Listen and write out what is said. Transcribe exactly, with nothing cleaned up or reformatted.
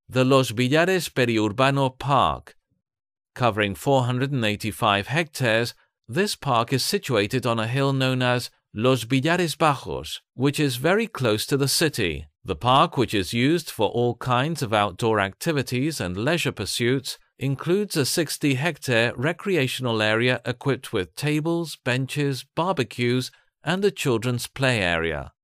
the Los Villares Periurbano Park. Covering four hundred eighty-five hectares, this park is situated on a hill known as Los Villares Bajos, which is very close to the city. The park, which is used for all kinds of outdoor activities and leisure pursuits, includes a sixty hectare recreational area equipped with tables, benches, barbecues, and a children's play area.